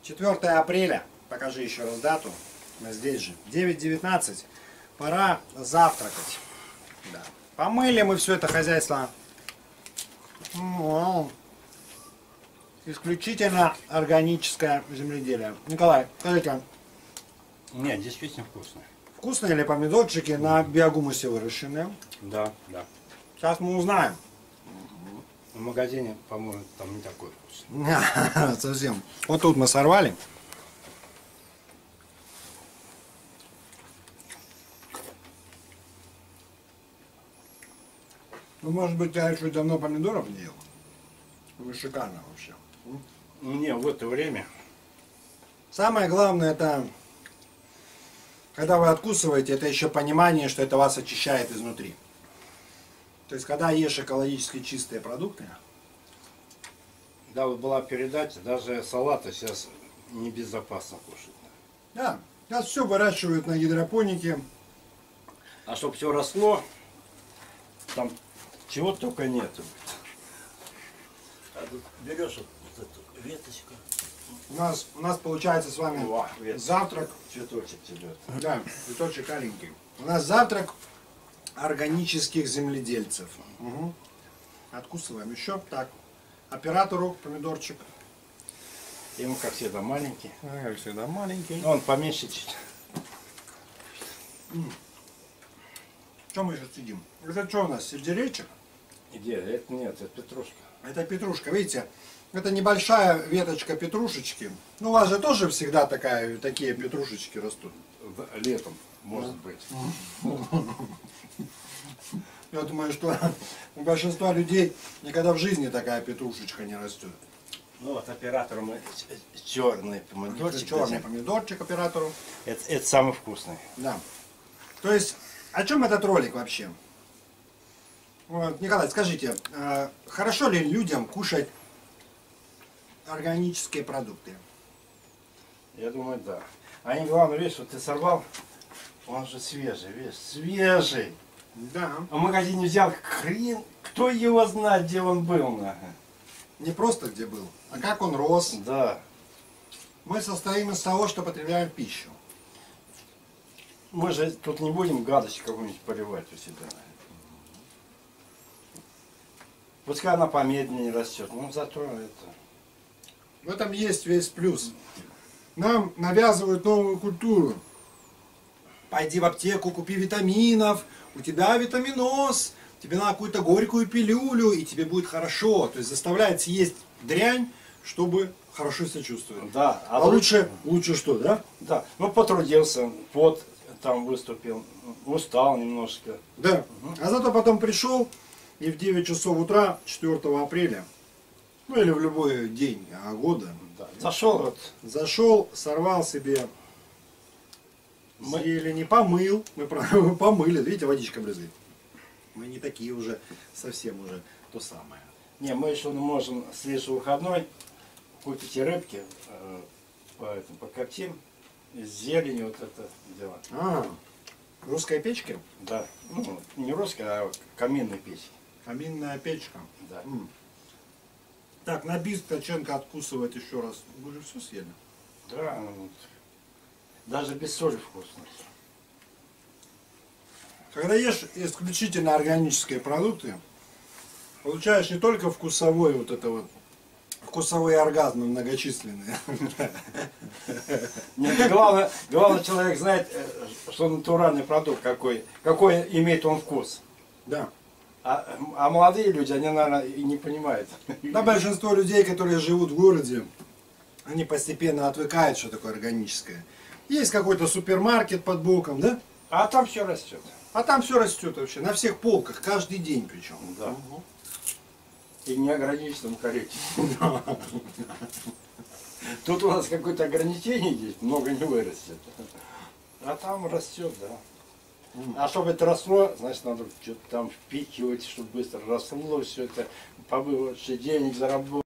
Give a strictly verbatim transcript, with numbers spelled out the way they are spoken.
четвёртое апреля. Покажи еще раз дату. Мы здесь же. девять девятнадцать. Пора завтракать. Да. Помыли мы все это хозяйство. Вау. Исключительно органическое земледелие. Николай, скажите, Нет, действительно вкусно. вкусные ли помидорчики на биогумусе выращенные? Да, да. Сейчас мы узнаем. В магазине, по-моему, там не такой вкус. Совсем. Вот тут мы сорвали. Ну, может быть, я еще давно помидоров не ел. Ну, шикарно вообще. Ну, не, в это время. Самое главное, это, когда вы откусываете, это еще понимание, что это вас очищает изнутри. То есть, когда ешь экологически чистые продукты. Да, вот была передача, даже салаты сейчас небезопасно кушать. Да, сейчас все выращивают на гидропонике. А чтобы все росло, там чего только нету. А тут берешь вот, вот эту веточку. У нас, у нас получается с вами О, веточка. завтрак. Цветочек тебе. Да, цветочек аленький. У нас завтрак органических земледельцев. Угу. Откусываем еще. Так, оператору помидорчик. Ему, как всегда, маленький. Как всегда, маленький. Он поменьше чуть. Что мы сейчас сидим? Это что у нас, сельдерейчик? Где? Это нет, это петрушка. Это петрушка, видите? Это небольшая веточка петрушечки. Ну, у вас же тоже всегда такая, такие петрушечки растут. Да, летом, может быть. Я думаю, что у большинства людей никогда в жизни такая петрушечка не растет. Ну вот оператору мы черный помидорчик. Черный дадим. помидорчик оператору. Это, это самый вкусный. Да. То есть, о чем этот ролик вообще? Вот, Николай, скажите, э, хорошо ли людям кушать органические продукты? Я думаю, да. А не главное, видишь, вот ты сорвал, он же свежий, видишь, свежий. Да. А в магазине взял хрен, кто его знает, где он был. Нахуй. Не просто где был, а как он рос. Да. Мы состоим из того, что потребляем пищу. Мы же тут не будем гадость какую-нибудь поливать у себя. Пускай она помедленнее растет, но зато это... В этом есть весь плюс. Нам навязывают новую культуру. Пойди в аптеку, купи витаминов, у тебя витаминоз, тебе надо какую-то горькую пилюлю, и тебе будет хорошо. То есть заставляет съесть дрянь, чтобы хорошо себя чувствовать. Да, А, лучше, лучше что, да? Да, ну потрудился, пот там выступил, устал немножко. Да. А зато потом пришел и в девять часов утра четвёртого апреля, ну или в любой день года, Да. Зашел вот. зашел, сорвал себе зелень, помыл, мы про- помыли, видите, водичка брызгает. Мы не такие уже, совсем уже то самое. Не, мы еще можем в следующий выходной купить и рыбки, э, по этому, покоптим, с зеленью вот это дело. А, русская печка? Да, ну, не русская, а каминная печь. Каминная печка. Да. М. Так, на бис Ткаченко откусывает еще раз. Вы же все съели? Да, ну, вот. Даже без соли вкусно. Когда ешь исключительно органические продукты, получаешь не только вкусовой вот это вот, вкусовые оргазмы многочисленные. Нет, главное, главное, человек знает, э, что натуральный продукт какой, какой имеет он вкус. Да. А, а молодые люди, они, наверное, и не понимают. Да, большинство людей, которые живут в городе, они постепенно отвыкают, что такое органическое. Есть какой-то супермаркет под боком, да? А там все растет. А там все растет вообще, на всех полках, каждый день причем. Да. И в неограниченном количестве. Тут у нас какое-то ограничение есть, много не вырастет. А там растет, да. А чтобы это росло, значит, надо что-то там впихивать, чтобы быстро росло все это, побольше денег заработать.